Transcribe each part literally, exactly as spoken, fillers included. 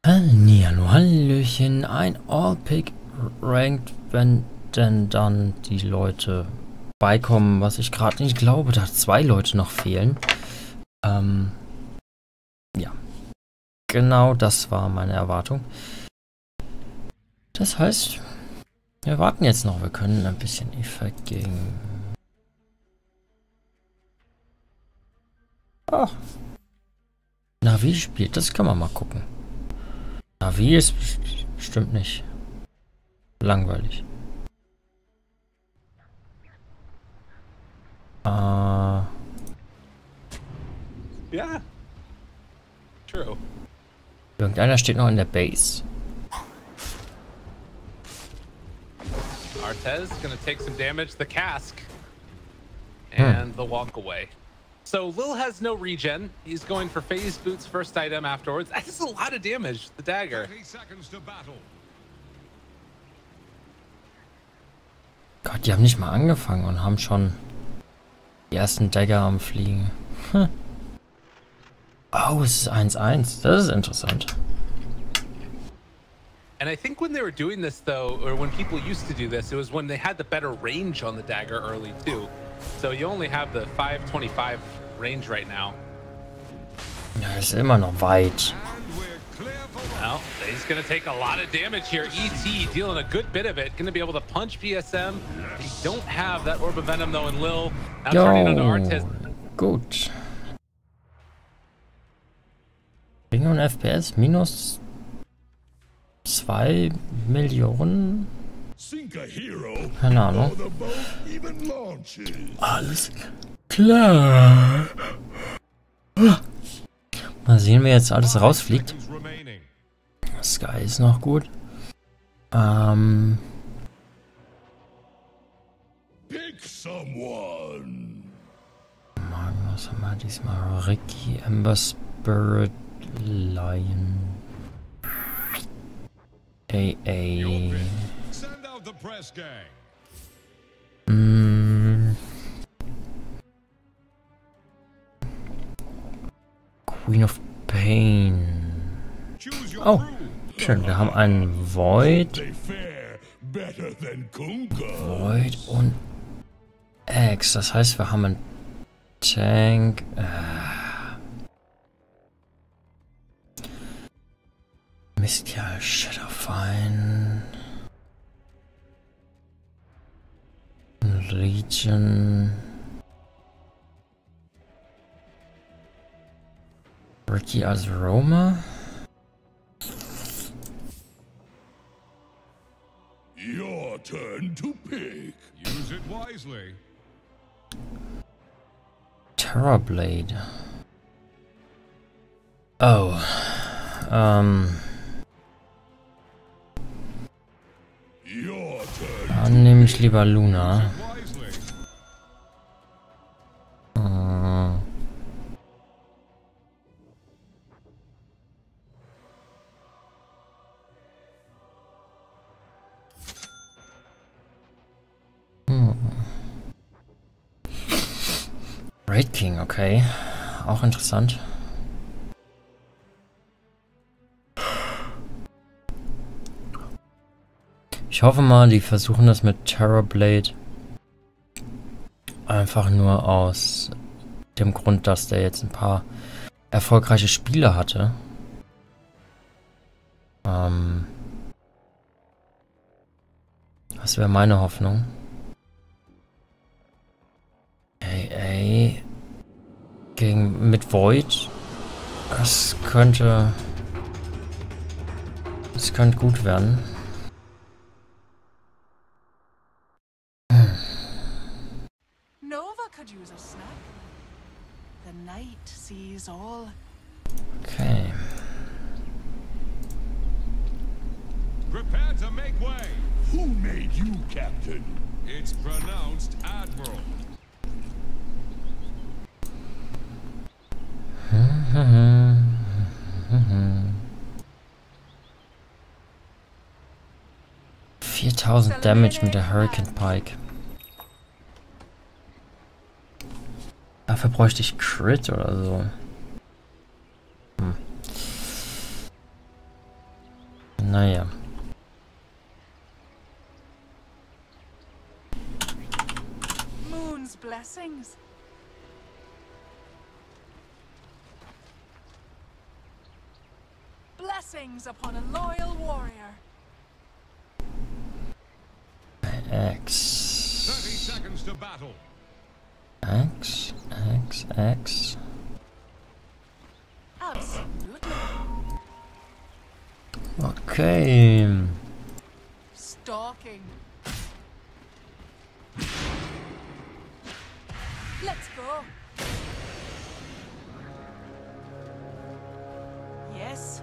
Hallihallo, Hallöchen, ein All-Pick Ranked, wenn denn dann die Leute beikommen, was ich gerade nicht glaube, da zwei Leute noch fehlen. Ähm, ja, genau das war meine Erwartung. Das heißt, wir warten jetzt noch, wir können ein bisschen Effekt gegen... Ach, Navi spielt, das kann man mal gucken. Navi ist bestimmt nicht langweilig. Äh... Ja. True. Irgendeiner steht noch in der Base. Artez gonna take some damage. The cask and hmm. the walk away. So Lil has no regen. He's going for phase boots first item afterwards. That's a lot of damage. The dagger. Gott, die haben nicht mal angefangen und haben schon die ersten Dagger am Fliegen. Hm. Oh, es ist eins eins. Das ist interessant. And I think when they were doing this though, or when people used to do this, it was when they had the better range on the dagger early too. So you only have the five twenty-five range right now. Ja, ist immer noch weit. Well, he's going to take a lot of damage here. E T dealing a good bit of it. Going to be able to punch P S M. They don't have that Orb of Venom though in Lil. Now Jo, turning on Artez. gut. Ring und F P S minus zwei Millionen? Keine Ahnung. Alles klar. Mal sehen, wer jetzt alles rausfliegt. Sky ist noch gut. Ähm. Was haben wir diesmal? Ricky, Ember Spirit, Lion. A A. Mm. Queen of Pain. Oh, schön. Wir haben einen Void. Void und X. Das heißt, wir haben einen Tank. Äh. Mystial Shadowfine. Legion. Ricky als Roma. Your turn to pick. Use it wisely. Terrorblade. Oh. Ähm. Dann nehme ich lieber Luna. Hm. Hm. Raid King, okay. Auch interessant. Ich hoffe mal, die versuchen das mit Terrorblade einfach nur aus dem Grund, dass der jetzt ein paar erfolgreiche Spiele hatte. Ähm, das wäre meine Hoffnung. Ey, ey. Gegen mit Void. Das könnte. Das könnte gut werden. Okay. Prepare to make way. Who made you captain? It's pronounced admiral. viertausend Damage mit der Hurricane Pike. Dafür bräuchte ich Crit oder so. Hm. Naja. Moon's blessings. Blessings upon a loyal warrior. X. thirty seconds to battle. X. X. X. Absolutely. Okay. Stalking. Let's go. Yes.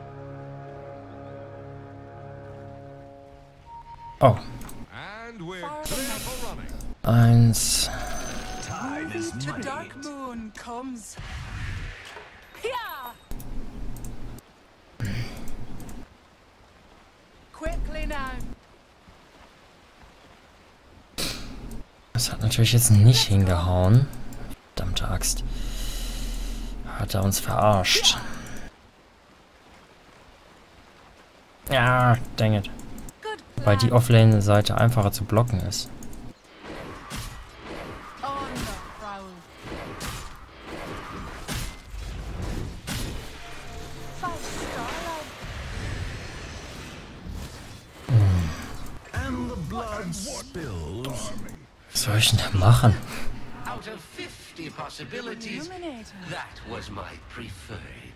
Oh. And we're Fire clear them. for running. Eins. The dark moon comes. Yeah. Quickly now. Das hat natürlich jetzt nicht hingehauen. Verdammte Axt. Hat er uns verarscht. Ja, dang it. Good Weil die plan. Offlane-Seite einfacher zu blocken ist. On the prowl. Five starlight. And the blood spills. Was soll ich denn da machen? Out of fifty possibilities, Illuminator. that was my preferred.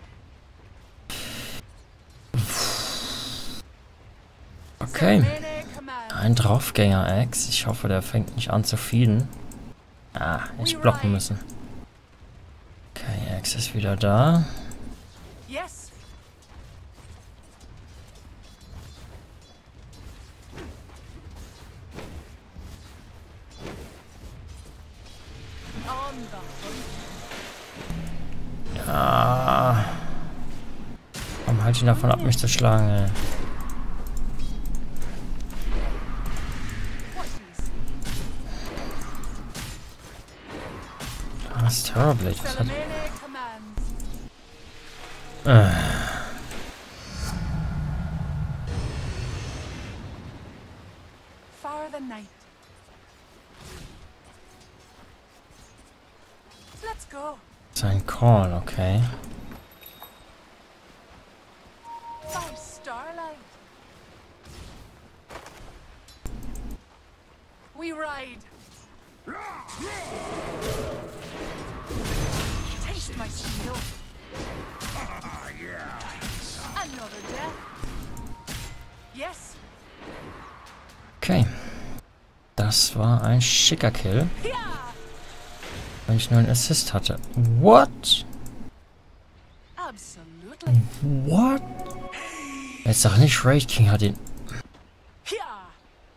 Okay. Melee command. Ein Draufgänger-Axe. Ich hoffe, der fängt nicht an zu feeden. Ah, ich blocken müssen. Okay, Axe ist wieder da. Yes. On the hunt. Ah. Warum halt ihn davon ab, mich zu schlagen, ey? What do you see? Ah, ist Terrorblade. Was hat... Melee commands. Äh. Far the night. Let's go. Sein Call, okay. Five starlight. We ride. Taste my steel. Another death. Yes. Okay. Das war ein schicker Kill. Ja. Wenn ich nur einen Assist hatte. What? Absolutely. What? Jetzt sag nicht, Raid King hat ihn. Ja.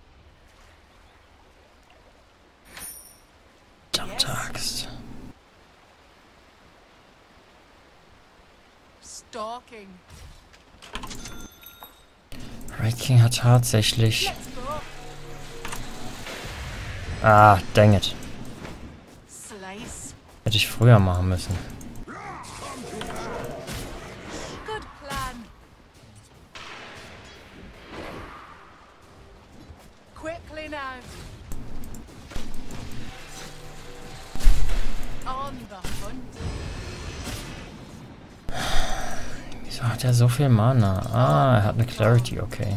Verdammte Axt. Stalking. Raid King hat tatsächlich. Let's go. Ah, dang it. Slice. Hätte ich früher machen müssen. Good plan. Quickly now. On the hunt. Wieso hat er so viel Mana? Ah, er hat eine Clarity, okay.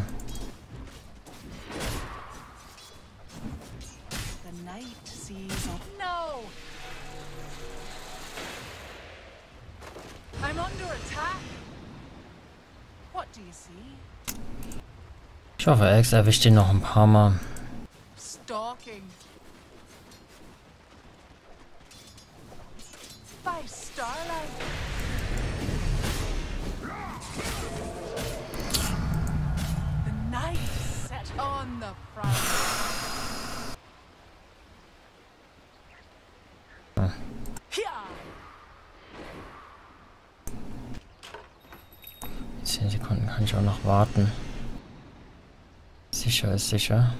The night sees a... No! I'm under attack. What do you see? Ich hoffe, Axe erwischt ihn noch ein paar Mal. Stalking. By starlight. The night set on the prowl. Ja. zehn Sekunden kann ich auch noch warten. Sicher ist sicher.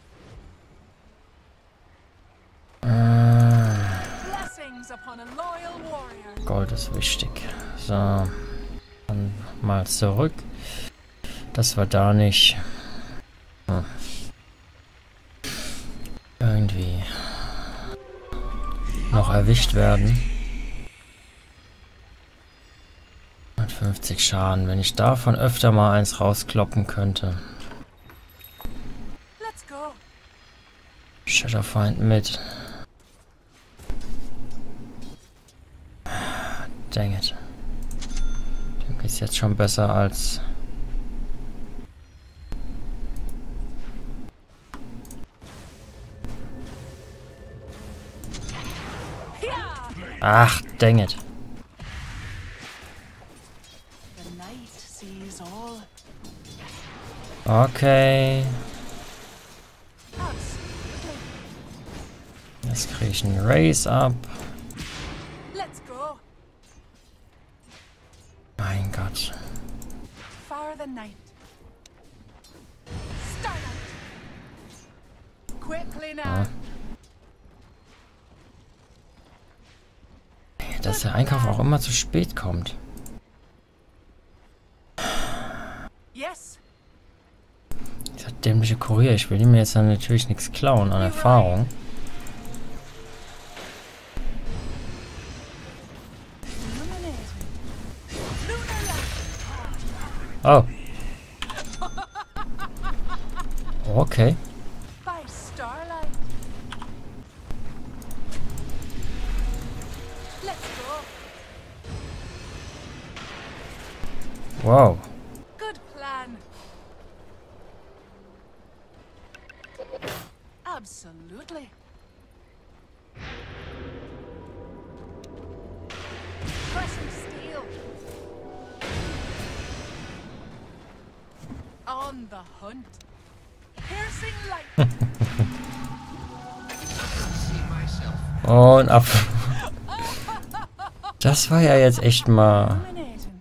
Äh, Blessings upon a loyal warrior. Gold ist wichtig. So. Dann mal zurück. dass wir da nicht hm, irgendwie noch erwischt werden. hundertfünfzig Schaden, wenn ich davon öfter mal eins rauskloppen könnte. Let's go. Shatterfeind mit. Dang it. Dem geht's jetzt schon besser als... Ach, dang it. The night sees all. Okay. Absolutely. Jetzt kriege ich einen Race ab. Let's go. Mein Gott. Fire the night. Starlight. Quickly now. Dass der Einkauf auch immer zu spät kommt. Yes. Dieser dämliche Kurier. Ich will ihm jetzt dann natürlich nichts klauen an Erfahrung. Oh. Okay. By starlight. Let's go. Wow. Good plan. Absolutely. Pressing steel. On the hunt. Piercing light. See myself. Und ab. Das war ja jetzt echt mal... Illuminating.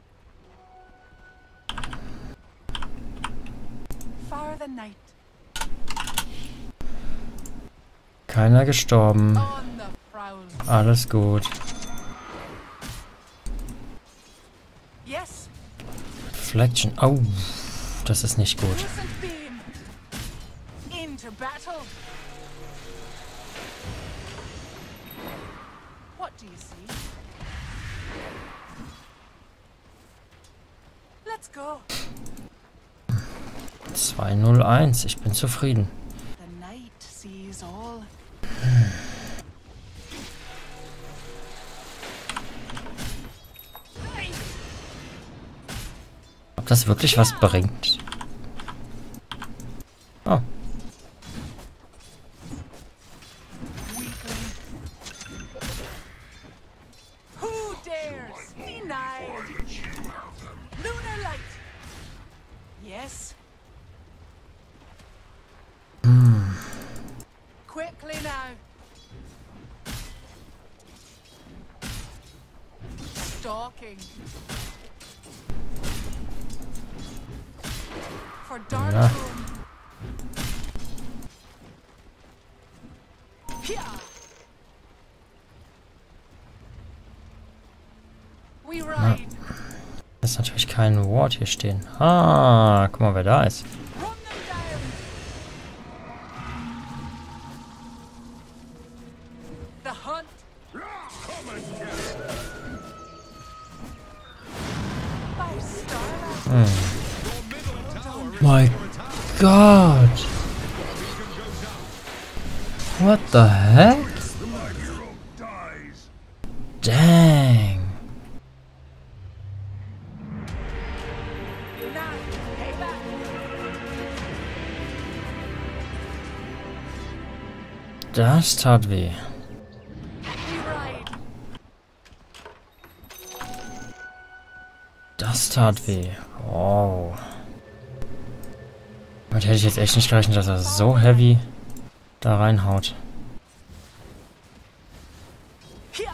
Fire the night. Keiner gestorben. On the prowl. Alles gut. Yes. Reflection. Oh. Das ist nicht gut. Lucent beam. Into battle. What do you see? Let's go. zwei null eins. Ich bin zufrieden. The night sees all. Ob das wirklich was bringt? Oh. Weakling. Who dares deny? Lunar light. Yes. Quickly now. Stalking. For dark Ja. room. Pia. We ride. Da ist natürlich kein Ward hier stehen. Ah, guck mal, wer da ist. Run them down. The hunt. By starlight. My God. What the heck? Dang. Now, payback. Das tat weh. We ride. Das tat weh. Wow. Damit hätte ich jetzt echt nicht gerechnet, dass er so heavy da reinhaut. Pia.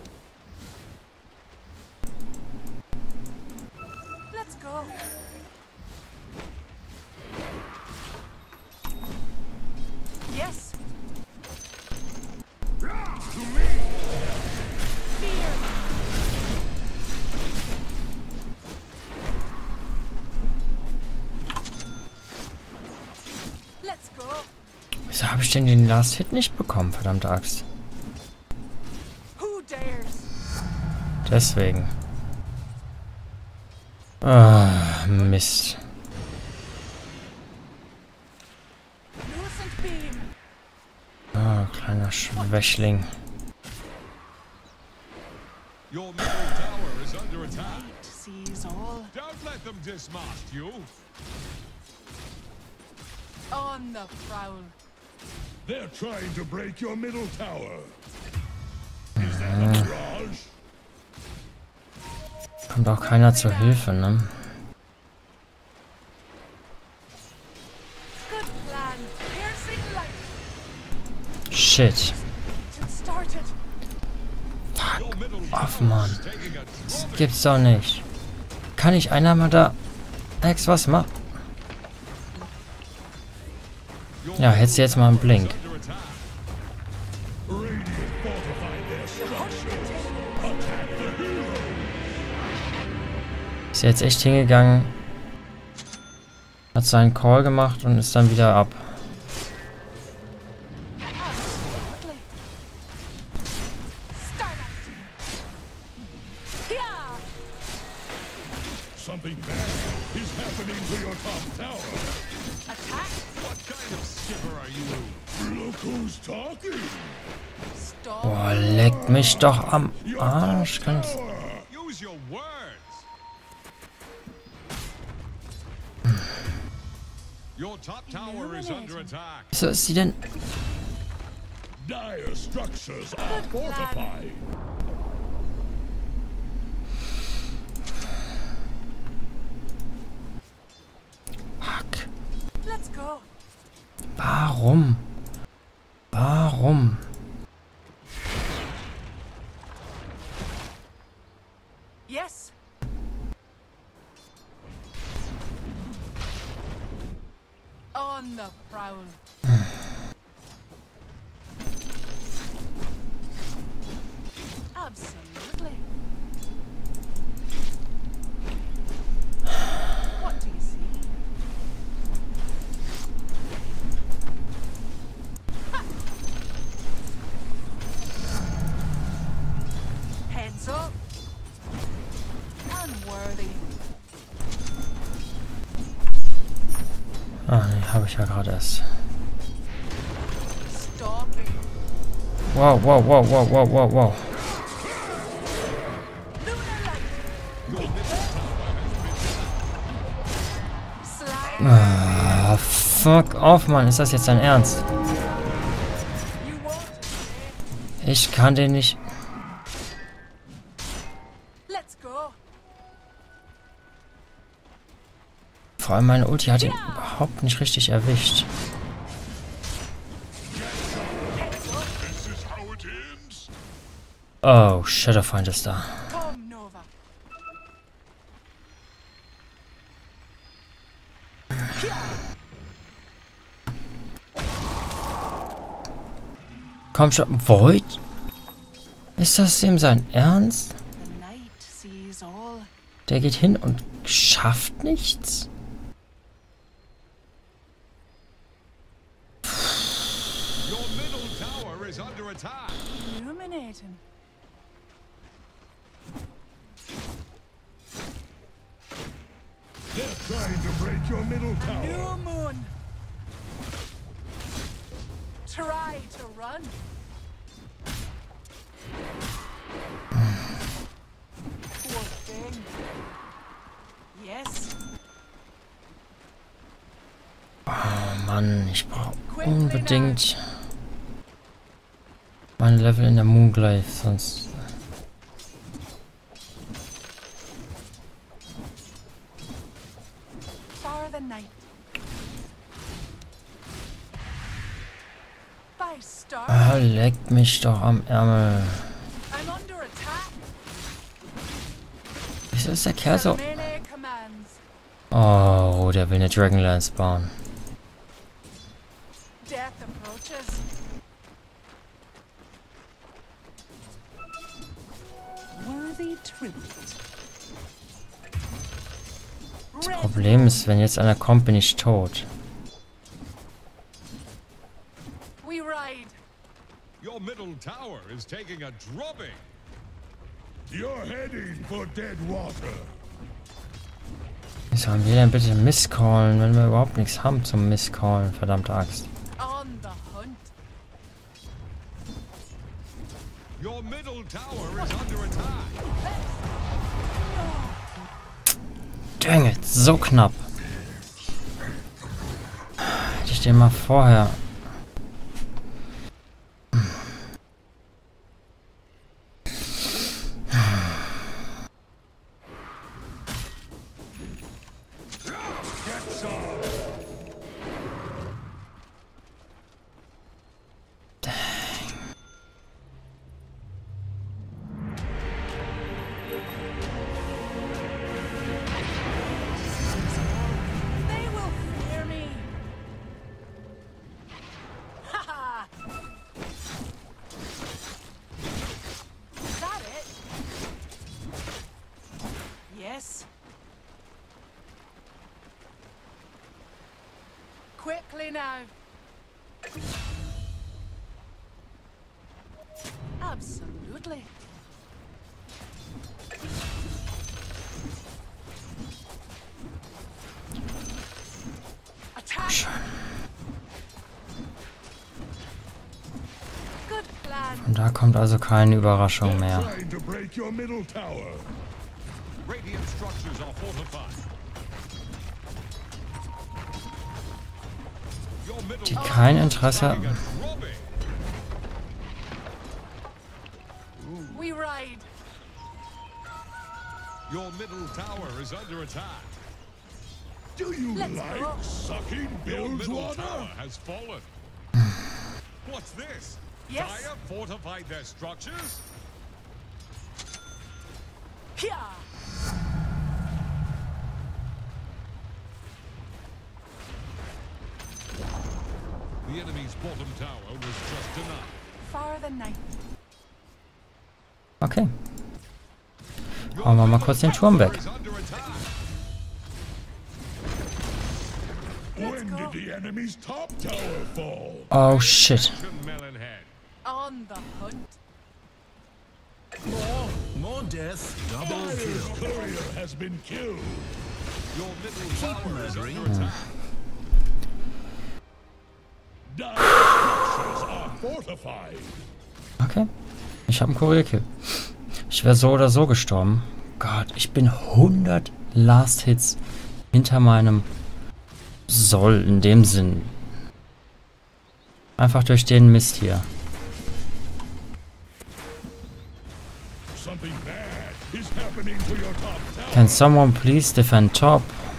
Let's go. Yes. Fear. Wieso habe ich denn den Last Hit nicht bekommen, verdammte Axt? Who dares? Deswegen. Ah, Mist. Lucent beam. Ah, kleiner Schwächling. Your middle tower is under attack. Night sees all. Don't let them dismast you. On the prowl. They're trying to break your middle tower. Is that a mirage? Kommt auch keiner zur Hilfe, ne? Good plan. Piercing light. Shit. It started. Your middle Ach, tower Mann. is taking a Das drubbing. gibt's doch nicht. Kann ich einer mal da... Ex, was macht? Your Ja, hättest du jetzt mal einen Blink. under attack. Radiant fortified their structure. Attack the hero. Ist jetzt echt hingegangen. Hat seinen Call gemacht und ist dann wieder ab. Absolutely. Starlight. Yeah. Something bad is happening to your top tower. Attack. What kind of skipper are you? Look who's talking. Stop. Boah, leckt mich doch am Arsch. Kann's... Use your words. Your top tower is under attack. Wieso ist sie denn... Dire structures are fortified. Fuck. Let's go. Warum? Warum? Yes. On the prowl. Absolutely. What do you see? Ha! Heads up. Unworthy. Ah, nee, habe ich ja gerade erst. Stomping. Wow, wow, wow, wow, wow, wow, wow. Lunar light. Slide. Ah, fuck off, Mann. Ist das jetzt dein Ernst? You won't. Ich kann den nicht... Let's go. Vor allem meine Ulti hat ihn überhaupt nicht richtig erwischt. This is how it ends. Oh, Shadowfind ist da. Come, Nova. Komm schon. Void? Ist das ihm sein Ernst? The night sees all. Der geht hin und schafft nichts? Your middle tower is under attack. Illuminating. They're trying to break your middle tower. New moon. Try to run. Poor thing. Yes. Oh Mann, ich brauche unbedingt mein Level in der Moonglyph, sonst... For the night. By star. Ah, leckt mich doch am Ärmel. I'm under attack. Wieso ist der Kerl so... Melee commands. Oh, der will eine Dragonlance bauen. Death approaches. Worthy tribute. Red Problem ist, wenn jetzt einer kommt, bin ich tot. is taking a drubbing. You're heading for dead water. Wie sollen wir denn bitte misscallen, wenn wir überhaupt nichts haben zum Misscallen, verdammte Axt. On the hunt. Your middle tower is under attack. Dang it, so knapp. Hätte ich den mal vorher... They will fear me. Haha. Is that it? Yes. Quickly now. Absolutely. Attack. Good plan. Und da kommt also keine Überraschung mehr. Trying to break your middle tower. Radiant structures are fortified. Your middle Die kein Interesse... taking a drubbing. We ride. Your middle tower is under attack. Do you Let's like go. sucking Bill's water? Tower has fallen. What's this? Yes. Dire fortified their structures? Here. The enemy's bottom tower was just enough. Far the night. Okay. Hauen wir mal kurz den Turm weg. Is under attack. Let's When go. did the enemy's top tower fall? Oh shit. Melonhead. On the hunt. More, more death, double kill. Courier has been killed. Your middle tower is murdering. under attack. Dire structures are fortified. Okay. Ich habe einen Kurierkill. Ich wäre so oder so gestorben. Gott, ich bin hundert Last Hits hinter meinem Soll in dem Sinn. Einfach durch den Mist hier. Something bad is happening to your top tower. Can someone please defend top?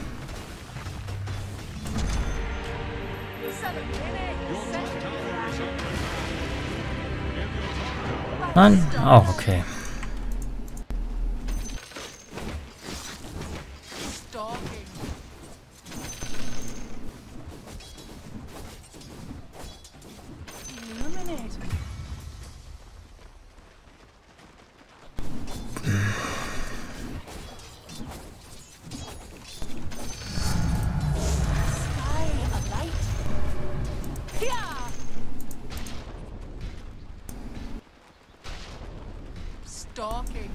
Nein? Auch okay. Stalking. Illuminate. Sky alight. Here. Stalking.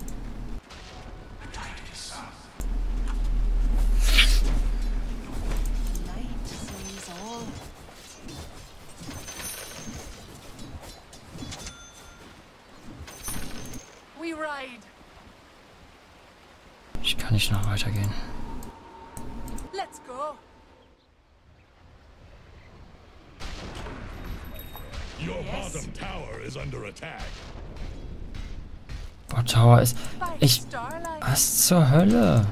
Light sees all. We ride. Ich kann nicht noch weitergehen. Let's go. Your Yes. bottom tower is under attack. Boah, Tower ist... By Ich... starlight. Was zur Hölle?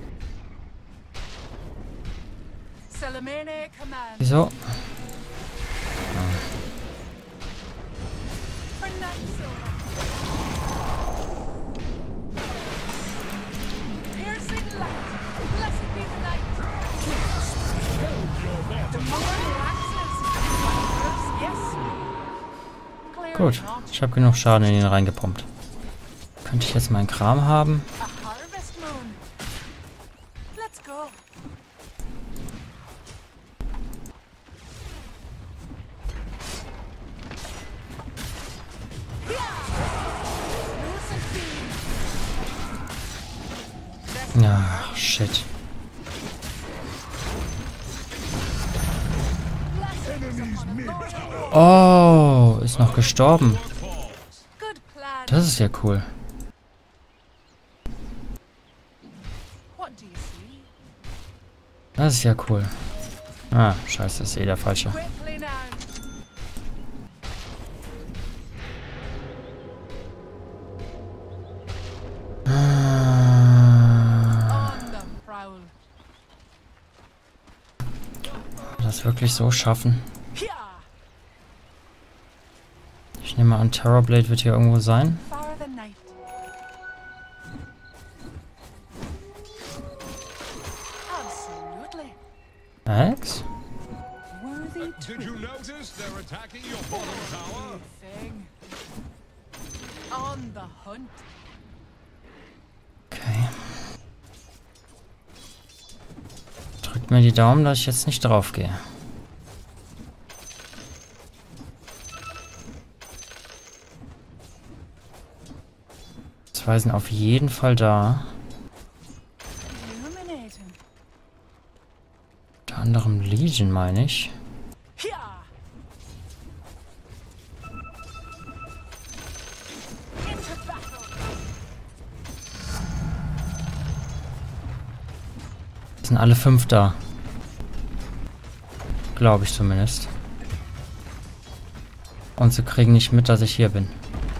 Salamene command. Wieso? For Naxo. Piercing light. Blessed be the night. Demonic axes. Yes. Clearly Gut. not. Ich habe genug Schaden in ihn reingepumpt. Könnte ich jetzt meinen Kram haben? A harvest moon. Let's go. Yeah. Ach, shit. Oh, ist noch gestorben. Good plan. Das ist ja cool. What do you see? Das ist ja cool. Ah, scheiße, ist eh der falsche. Quickly now. Ah, On the prowl. das wirklich so schaffen? Here. Ich nehme an, Terrorblade wird hier irgendwo sein. For the night. Absolutely. Axe? Worthy Did you notice they're attacking your bottom tower? thing. On the hunt. Okay. Drückt mir die Daumen, dass ich jetzt nicht drauf gehe. Zwei sind auf jeden Fall da. Illuminating. Unter anderem Legion, meine ich. Here. Into battle. Es sind alle fünf da. Glaube ich zumindest. Und sie kriegen nicht mit, dass ich hier bin.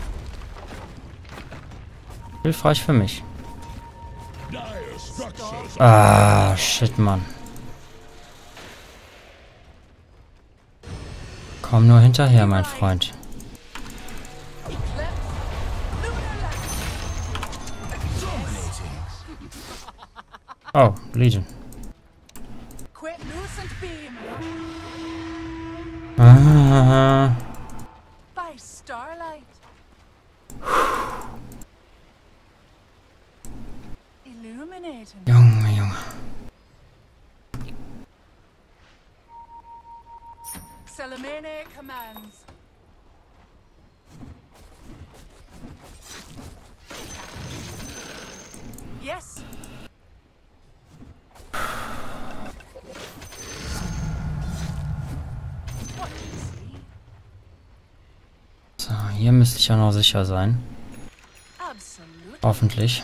Hilfreich für mich. Dire structures. Ah, shit, Mann. Komm nur hinterher, mein Freund. Oh, Legion. Quit lucent beam. Ah, By starlight. Illuminating. Junge, Junge. Salamene commands. Yes. What do you see? So, hier müsste ich ja noch sicher sein. Absolutely. Hoffentlich.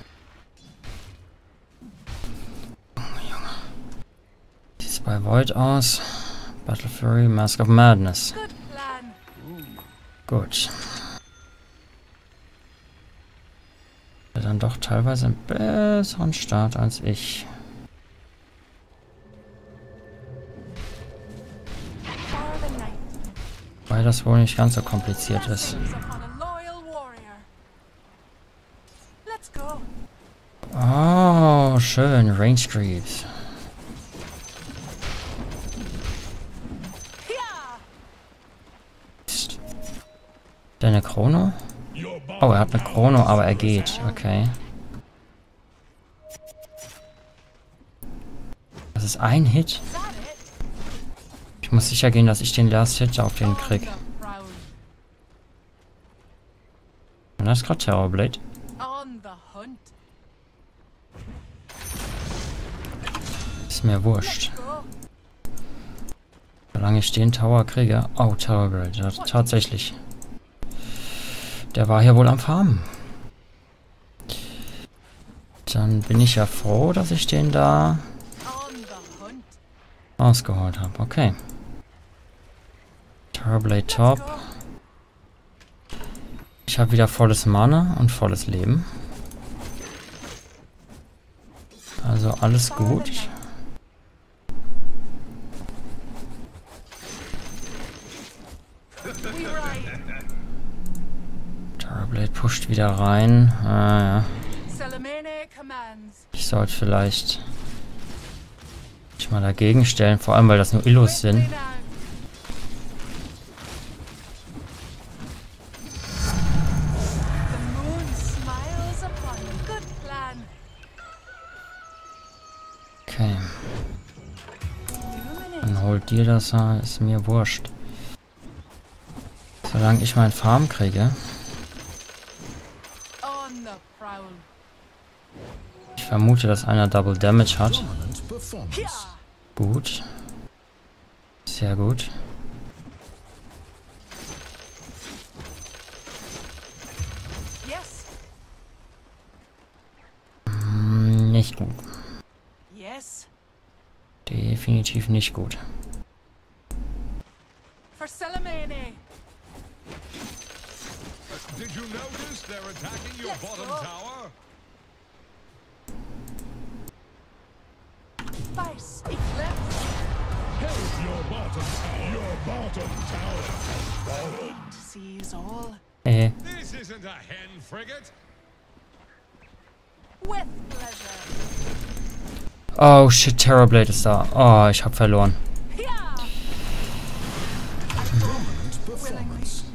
Junge, Junge. Sieht's bei Void aus? Battle Fury, Mask of Madness. Good plan. Gut. Dann doch teilweise einen besseren Start als ich. For the night. Weil das wohl nicht ganz so kompliziert ist. Blessings upon a loyal warrior. Let's go. Oh, schön. Range Creeps. Here. Ist der eine Chrono? Your Oh, er bottom hat eine Chrono, aber er geht. Okay. Das ist ein Hit. Is that it? Ich muss sicher gehen, dass ich den Last Hit auf den krieg. On the prowl. Und das ist gerade Terrorblade. On the hunt. Ist mir wurscht. Go. Solange ich den Tower kriege. Oh, Terrorblade. Ja, tatsächlich. Der war hier wohl am Farmen. Dann bin ich ja froh, dass ich den da On the hunt. rausgeholt habe. Okay. Terrorblade top. Go. Ich habe wieder volles Mana und volles Leben. Also alles gut. We ride. Terrorblade pusht wieder rein. Ah, ja. Salamene commands. Ich sollte vielleicht mich mal dagegen stellen, vor allem weil das nur Illus sind. Quickly now. The moon smiles upon you. Good plan. Okay, Illuminate. dann holt dir das, ah, ist mir wurscht. Solange ich meinen Farm kriege. On the prowl. Ich Ich vermute, dass einer Double Damage hat. Dominant performance. Gut. Sehr gut. Yes. Hm, nicht gut. Yes. Definitiv nicht gut. For Salamene. Did you notice they're attacking your Let's bottom go. tower? Vice Eclipse. Help your bottom tower. Your bottom tower. Night sees all. Äh, This isn't a hen frigate. With pleasure. oh shit, Terrorblade ist da. Oh, ich hab verloren. Yeah. Dominant performance.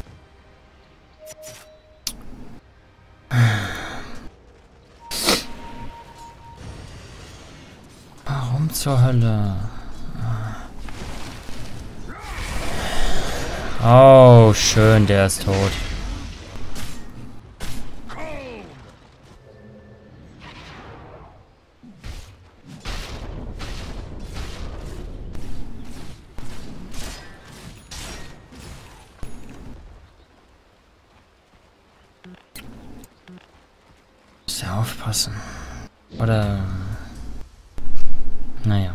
Warum zur Hölle? Oh, schön, der ist tot. Muss ja aufpassen. Oder... Naja.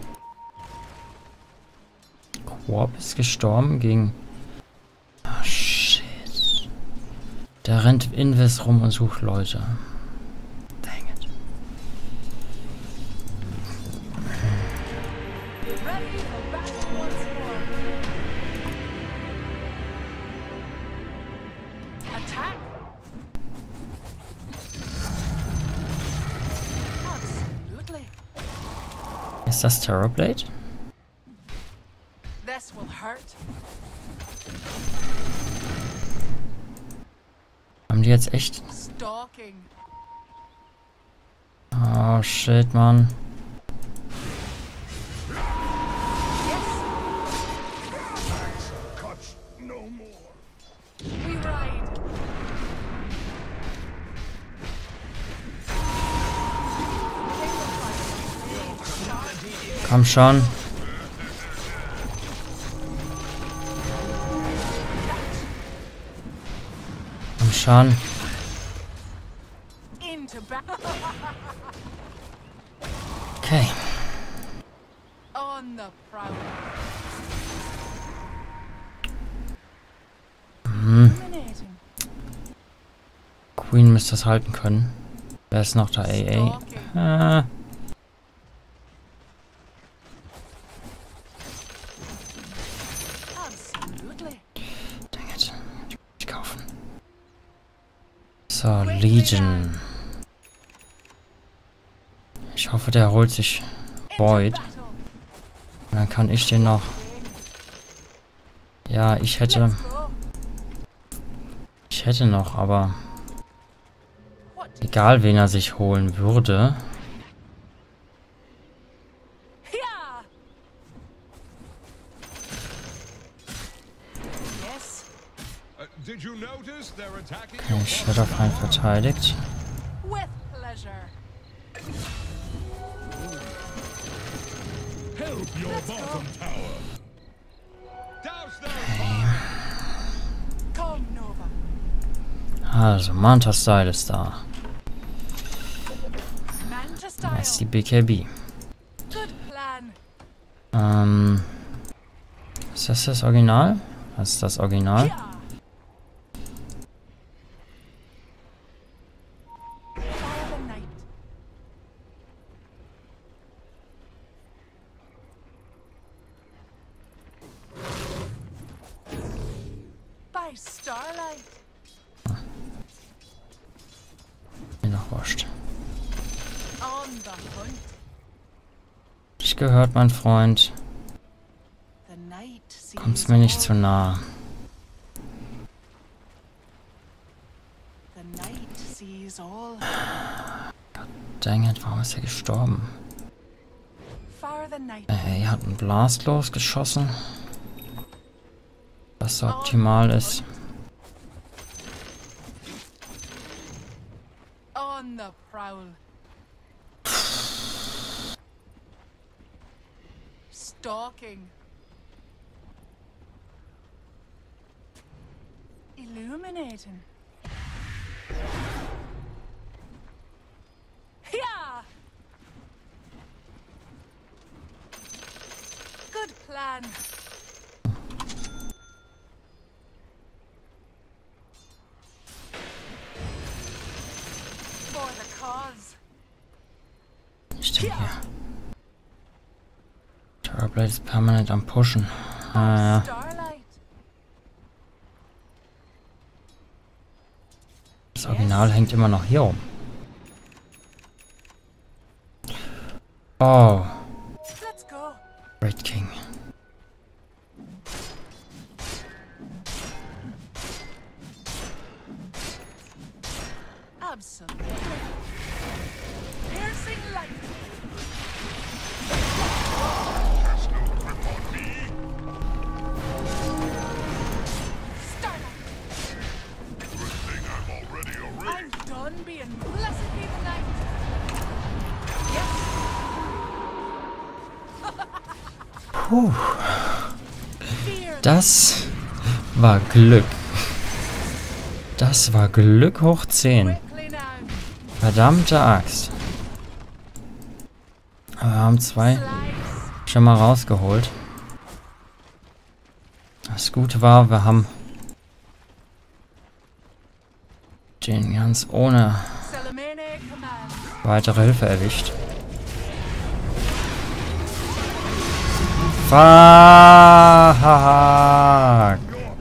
Quarp ist gestorben gegen... Ah, shit. Da rennt Invis rum und sucht Leute. Dang it. Ready for battle once more. Attack. Absolutely. Ist das Terrorblade? This will hurt. Haben die jetzt echt... Stalking. Oh shit, Mann. Cuts no more. We ride. Komm schon. Komm schon. Into battle. Okay. On the prowl. Hm. Dominating. Queen müsste das halten können. Wer ist noch da? A A. Stalking. Ah. Absolutely. Dang it. Ich muss nicht kaufen. So, Legion. Ich hoffe, der holt sich Void. Battle. Und dann kann ich den noch... Ja, ich hätte... Let's go. Ich hätte noch, aber... What? Egal, wen er sich holen würde. Yeah. Yes. Uh, did you notice they're attacking Okay, your Shadowfein verteidigt. With pleasure. Help your Let's bottom go. tower. Douse those Come Nova. Also, Manta Style ist da. Manta Da ist die style. B K B. Good plan. Ähm... Ist das das Original? Das ist das Original. Yeah. Fire the night. By starlight. Mir noch wurscht. On the hunt. Ich gehört, mein Freund. The night sees Kommst mir nicht all. zu nah. The night sees all. Dang it, warum ist er gestorben? Fire the night. Äh, er hat einen Blast losgeschossen. Was so optimal ist. On the prowl. Stalking. Illuminating. Yeah. Good plan. For the cause. Ich denke hier. Terrorblade ist permanent am Pushen. Ah, ja. Starlight. Das Original hängt immer noch hier rum. Oh. Let's go. Red King. Absolutely. Piercing light. Starlight. Good thing I'm already a ring. I'm done being blessed be the night. Yes. Puh. Fear. Das war Glück. Das war Glück hoch zehn. Quickly now. Verdammte Axt. Aber wir haben zwei Slice. schon mal rausgeholt. Das Gute war, wir haben den ganz ohne Salamene command. weitere Hilfe erwischt. Fuck!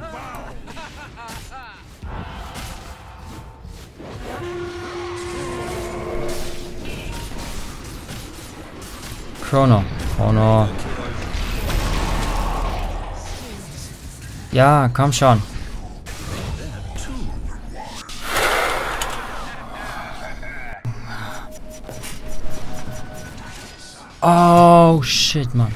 Chrono. Chrono. Ja, komm schon. Oh, shit, Mann.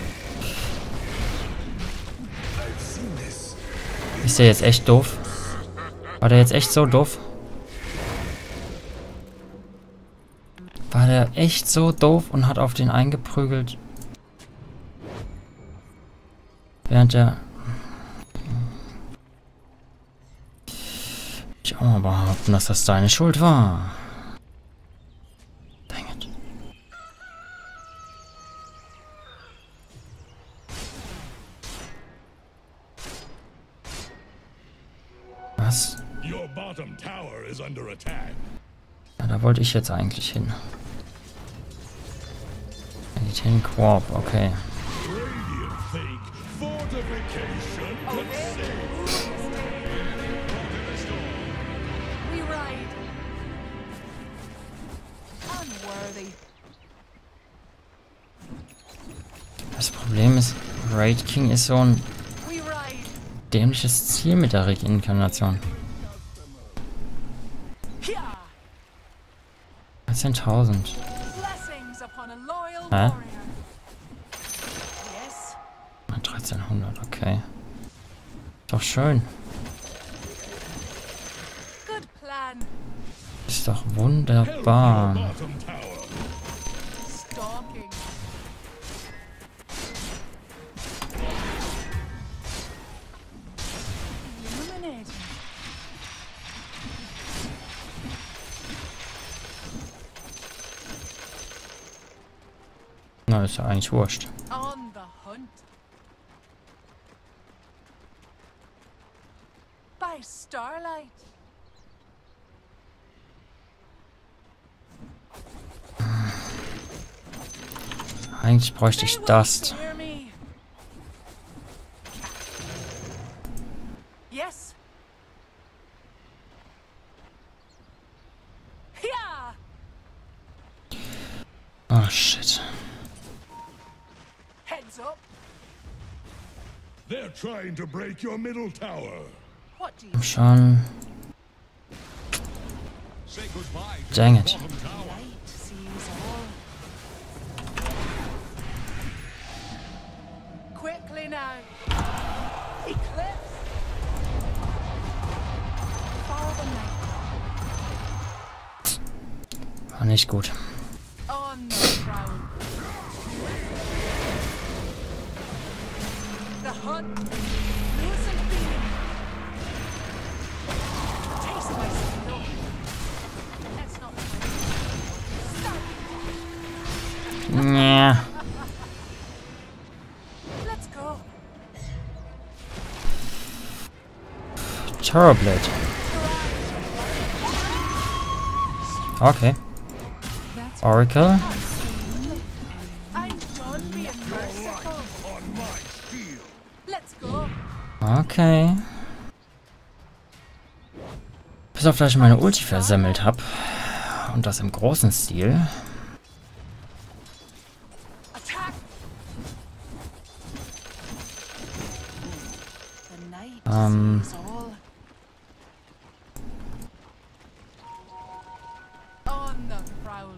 Ist der jetzt echt doof? War der jetzt echt so doof? War der echt so doof und hat auf den eingeprügelt? Während der... Ich auch mal behaupten, dass das deine Schuld war. Dang it. Was? Your bottom tower is under attack. Ja, da wollte ich jetzt eigentlich hin. Meditating Quarp, okay. Radiant fake fortification concealed. We ride. Unworthy. Das Problem ist, Raid King ist so ein We ride. dämliches Ziel mit der Reinkarnation. Yeah. dreizehn.tausend. Blessings upon a loyal Hä? warrior. Yes. dreizehnhundert, okay. Doch schön. Good plan. Ist doch wunderbar. Bottom tower. Stalking. Illuminating. Na, ist ja eigentlich wurscht. On the hunt. By starlight. Eigentlich bräuchte ich They will Dust. fear me. Yes. Yeah. Oh shit. Heads up. They're trying to break your middle tower. What do you Schon. Say goodbye to Dang your it. bottom tower. light sees all? Quickly now. Eclipse. For the night. War nicht gut. On the crown. hunt. Lose and feed. Taste my skill. That's not Start. Ja. Let's go. Terrorblade. Okay. Oracle. I'm done being merciful. Let's go. Okay. Bis auf, dass ich meine Ulti versemmelt habe. Und das im großen Stil. Attack. The night Ähm. sees all. On the prowl.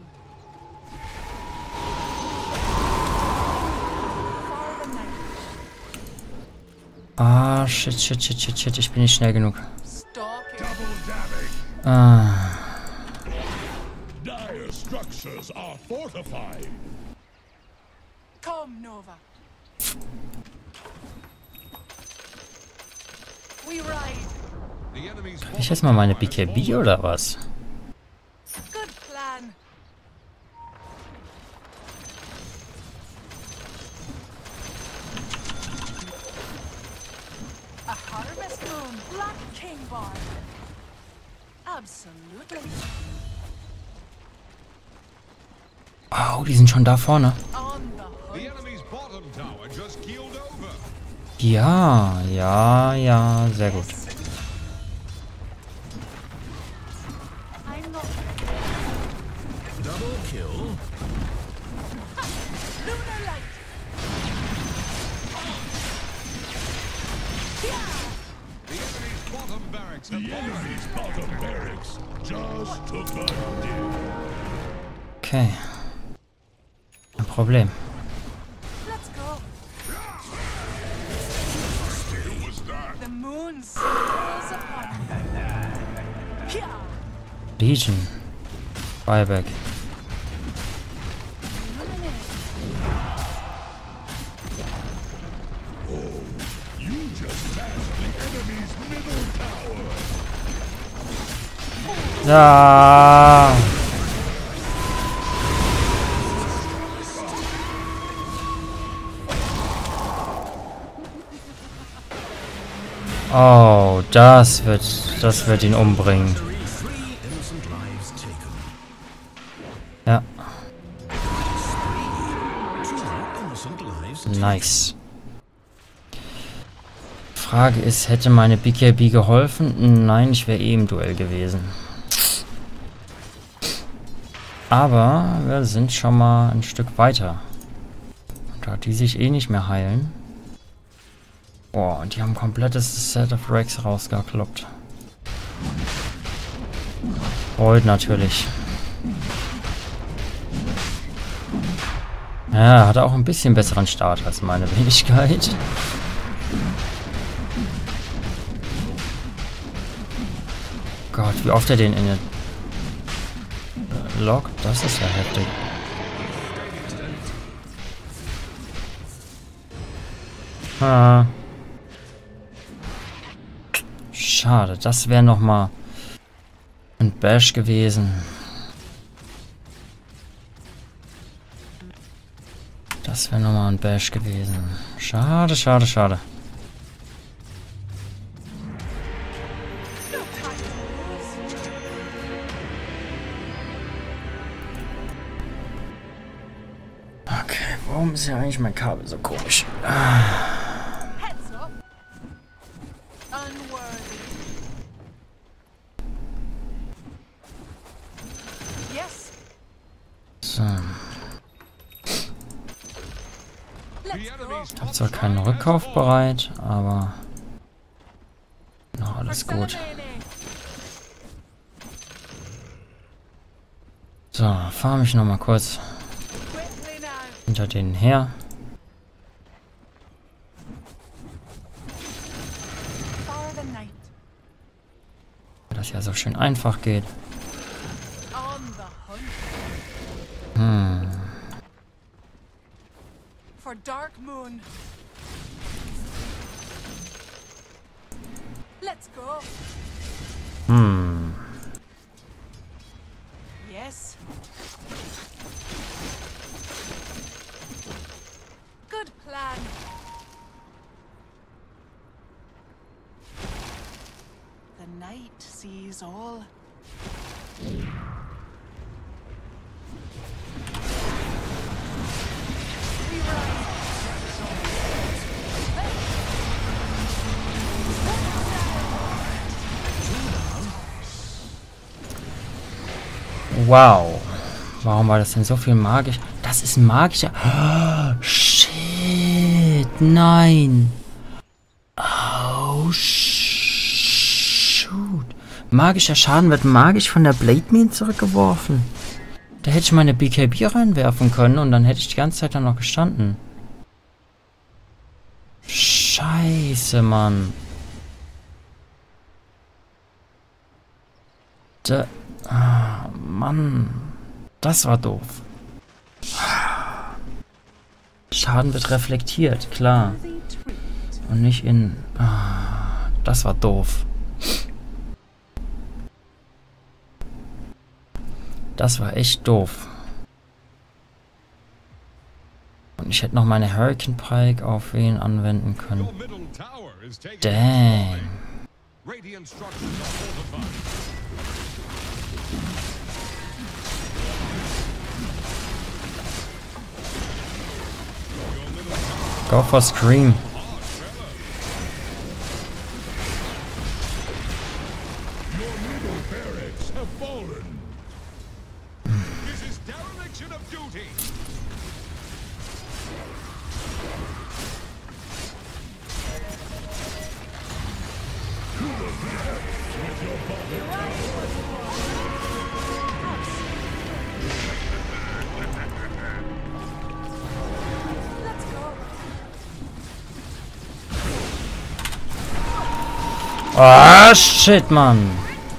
For the night. Ah, shit, shit, shit, shit, shit. Ich bin nicht schnell genug. Stalking. Ah. Dire structures are fortified. Come, Nova. We ride. The enemy's Krieg ich jetzt mal meine B K B oder was? Good plan. A harvest moon, Black King Bar. Absolutely. Oh, die sind schon da vorne. On the The hunt. enemy's bottom tower just keeled over. Ja, ja, ja. Sehr gut. I'm not Double kill. lunar light. The enemy's bottom barracks have The enemy's bottom barracks just took a dip. Okay. Ein Problem. Let's go. Who was that? The moon smiles upon me. Here. Legion. Buyback. You just passed the enemy's middle tower. Ja. Oh, das wird, das wird ihn umbringen. Three innocent lives taken. Ja, Two innocent lives taken. nice. Frage ist, hätte meine B K B geholfen? Nein, ich wäre eh im Duell gewesen. Aber wir sind schon mal ein Stück weiter. Da die sich eh nicht mehr heilen. Boah, und die haben ein komplettes Set of Rex rausgekloppt. Void natürlich. Ja, hat auch ein bisschen besseren Start als meine Wenigkeit. Gott, wie oft er den in den lockt, das ist ja heftig. Ah. Schade, das wäre noch mal ein Bash gewesen. Das wäre noch mal ein Bash gewesen. Schade, schade, schade. No time to lose. Okay, warum ist ja eigentlich mein Kabel so komisch? Heads up. Unworthy. Yes. So. The Let's go. enemy's Ich habe zwar keinen Rückkauf bereit, aber noch alles gut. Salamene. So, fahre mich noch mal kurz Quickly now. hinter denen her. For the night. Weil das ja so schön einfach geht. On the hunt. Hm. For Dark Moon. Let's go. Hm. Yes. Good plan. The night sees all. Wow. Warum war das denn so viel magisch? Das ist ein magischer... Oh, shit. Nein. Oh, shoot. Magischer Schaden wird magisch von der Blade Main zurückgeworfen. Da hätte ich meine B K B reinwerfen können und dann hätte ich die ganze Zeit dann noch gestanden. Scheiße, Mann. Da... Ah, Mann. Das war doof. Schaden wird reflektiert, klar. Und nicht in... Ah, das war doof. Das war echt doof. Und ich hätte noch meine Hurricane Pike auf wen anwenden können. Dang. Go for Scream. Ah, shit, Mann.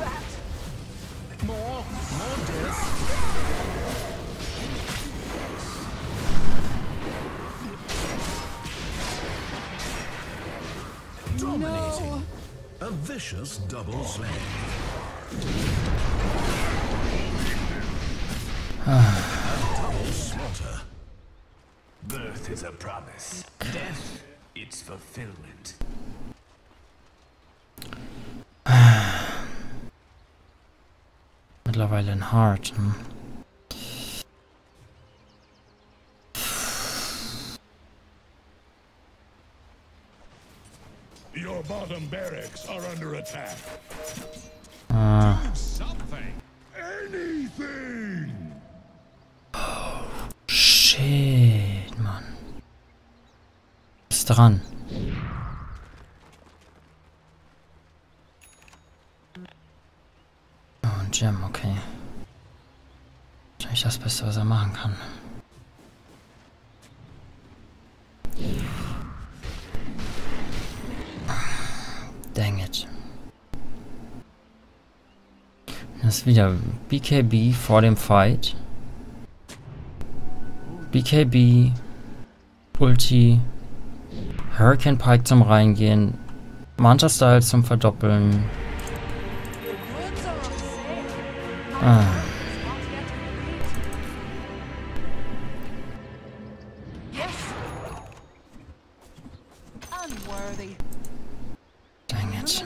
Dominating. A vicious double slam. Double slaughter. Birth is a promise. Death, its fulfillment. Mittlerweile ein Hard. Hm. Your bottom barracks are under attack. Ah. Do something. Anything. Oh, shit, Mann. Ist dran. Gem, okay. Wahrscheinlich das Beste, was er machen kann. Dang it. Das ist wieder B K B vor dem Fight. B K B, Ulti, Hurricane Pike zum Reingehen, Manta Style zum Verdoppeln. Ah. Dang it.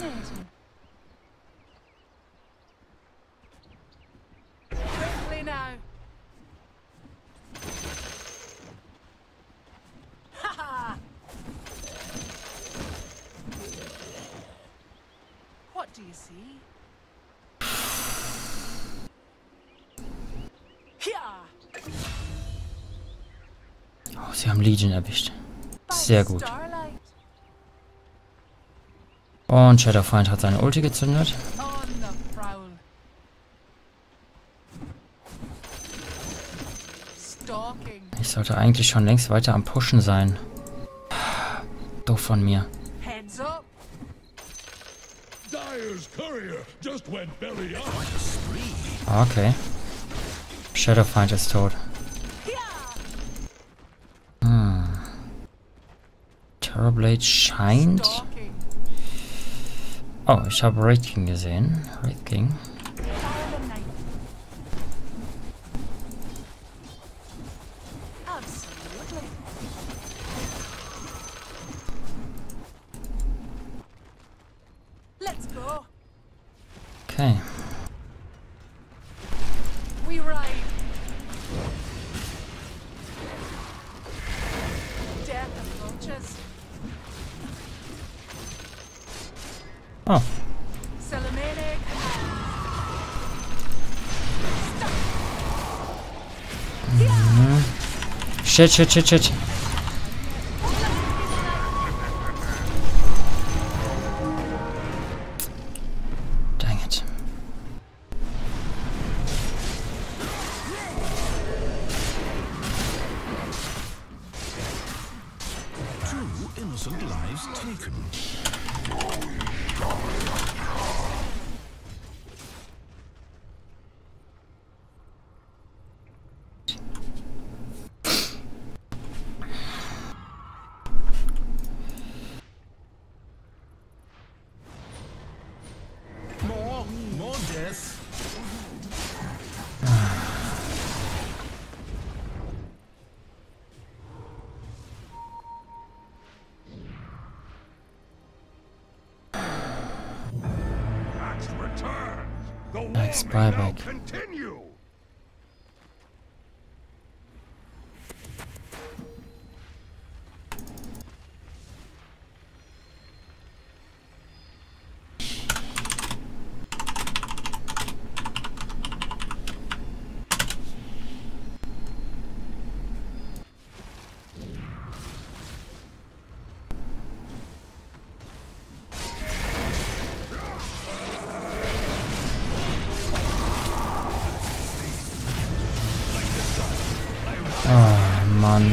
What do you see? Oh, sie haben Legion erwischt. Sehr gut. Und Shadowfiend hat seine Ulti gezündet. Ich sollte eigentlich schon längst weiter am Pushen sein. Doof von mir. Okay. Shadowfiend ist tot. Hm. Terrorblade scheint Oh, ich habe Wraith King gesehen. Wraith King. Absolutely. Let's go. Okay. We ride. Death approaches. Oh. Salamene Shit, shit, shit, shit. Dang it. Two innocent lives taken. More, more death. Axe returns. The war Axe may now buyback. continue. Oh, Mann.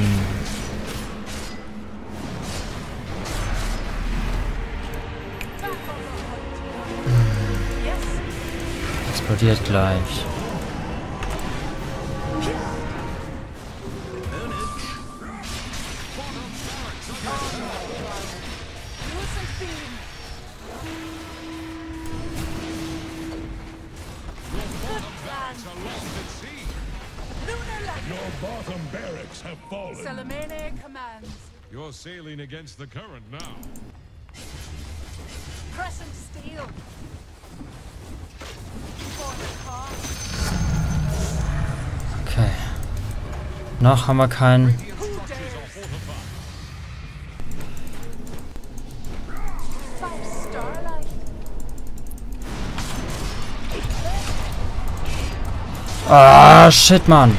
Explodiert gleich. Your bottom barracks have fallen. Salamene commands. You're sailing against the current now. Crescent steel. For the cause. Okay. Noch haben wir keinen. Who dares? Five starlight. Ah, shit, Mann.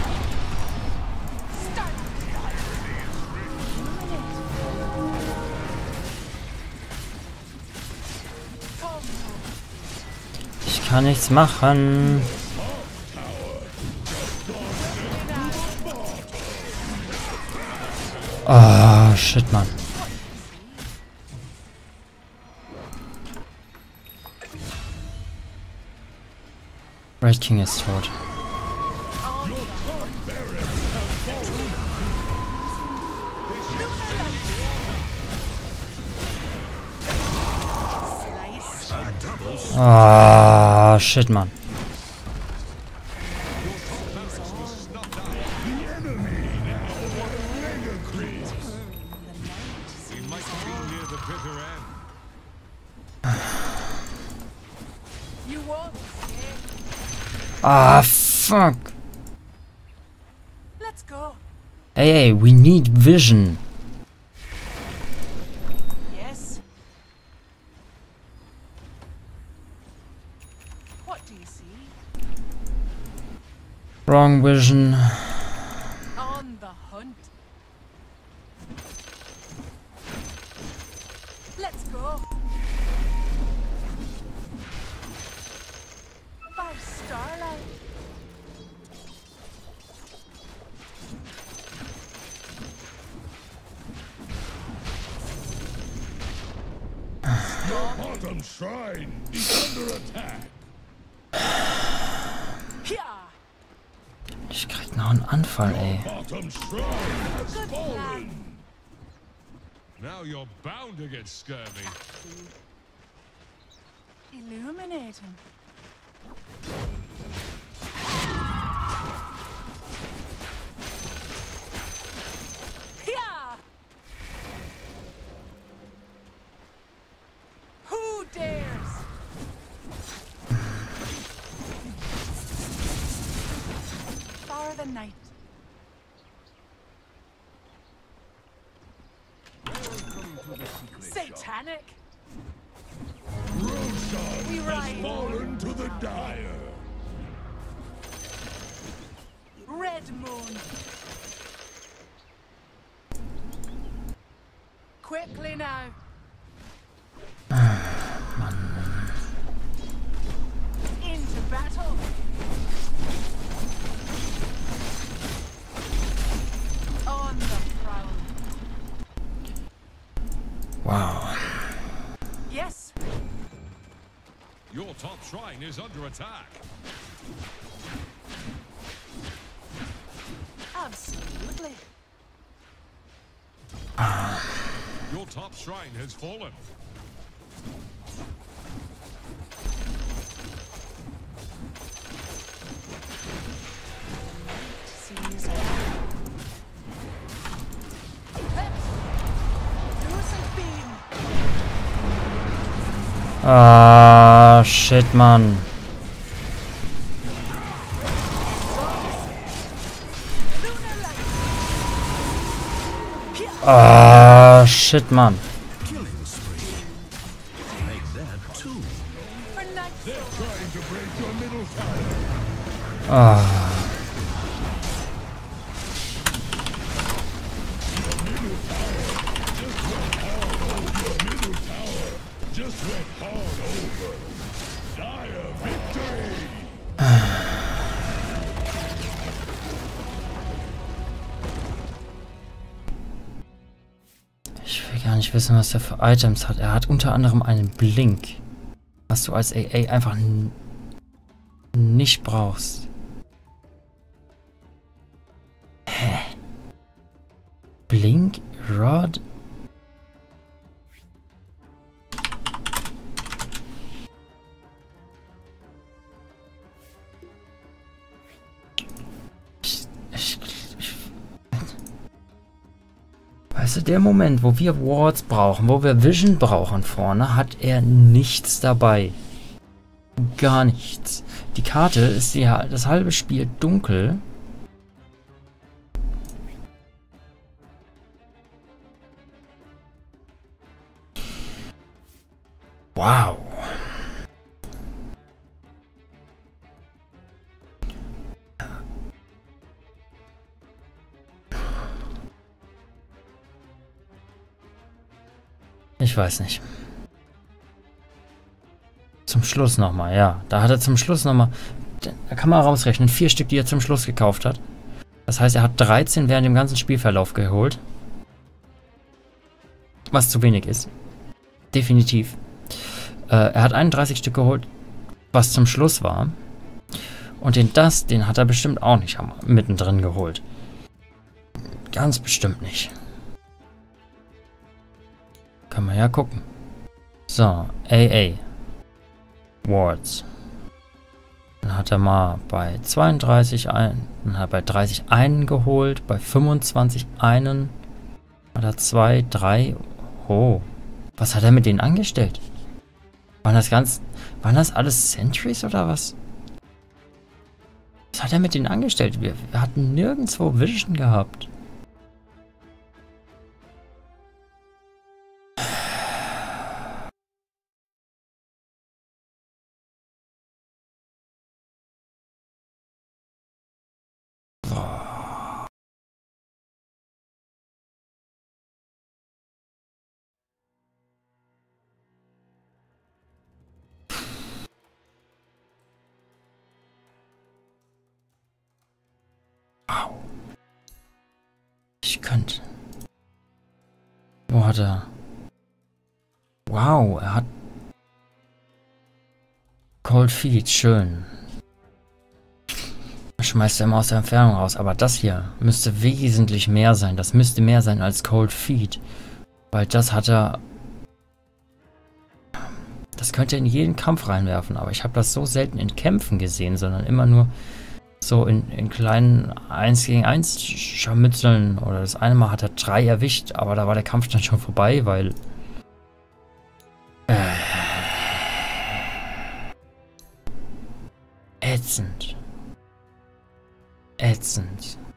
Ich kann nichts machen. Ah, shit, Mann. Wraith King ist tot. Ah, shit, Mann. You won't escape. Ah, fuck. Let's go. Hey, hey, we need vision. Yes. What do you see? Wrong vision. On the hunt. Let's go. Five starlight. Bottom shrine is under attack. Here. Ich krieg noch einen Anfall, ey. Bottom shrine has Good fallen. plan. Now you're bound to get scurvy. Illuminating. Yeah. Who dares? For the night. Satanic. We ride. Fallen to the dire. Red moon. Quickly now. Into battle. On the prowl. Wow. Yes. Your top shrine is under attack. Absolutely. Your top shrine has fallen. Seems Lucent beam. Ah, shit, Mann. Lunar light. Ah, shit, Mann. Killing spree. Make that two. For night. Trying to break your middle tower. Ah. Just went hard over. Dire victory. Ich will gar nicht wissen, was er für Items hat. Er hat unter anderem einen Blink, was du als A A einfach n- nicht brauchst. Hä? Blink, Rod? Ich, ich, ich, weißt du, der Moment, wo wir Wards brauchen, wo wir Vision brauchen vorne, hat er nichts dabei. Gar nichts. Die Karte ist ja das halbe Spiel dunkel. Wow. Ich weiß nicht. Zum Schluss nochmal, ja. Da hat er zum Schluss nochmal... Da kann man rausrechnen. Vier Stück, die er zum Schluss gekauft hat. Das heißt, er hat dreizehn während dem ganzen Spielverlauf geholt. Was zu wenig ist. Definitiv. Äh, er hat einunddreißig Stück geholt, was zum Schluss war. Und den das, den hat er bestimmt auch nicht mittendrin geholt. Ganz bestimmt nicht. Kann man ja gucken. So, A A. Wards. Dann hat er mal bei zweiunddreißig einen, dann hat er bei dreißig einen geholt, bei fünfundzwanzig einen, hat er zwei, drei. Oh, was hat er mit denen angestellt? Waren das ganz, waren das alles Sentries oder was? Was hat er mit denen angestellt? Wir, wir hatten nirgendwo Vision gehabt. Ich könnte. Wo hat er? Wow, er hat Cold Feet, schön. Schmeißt er immer aus der Entfernung raus, aber das hier müsste wesentlich mehr sein. Das müsste mehr sein als Cold Feet. Weil das hat er... Das könnte er in jeden Kampf reinwerfen, aber ich habe das so selten in Kämpfen gesehen, sondern immer nur so in, in kleinen eins gegen eins Scharmützeln. Oder das eine Mal hat er drei erwischt, aber da war der Kampf dann schon vorbei, weil... Äh, ätzend. Ätzend.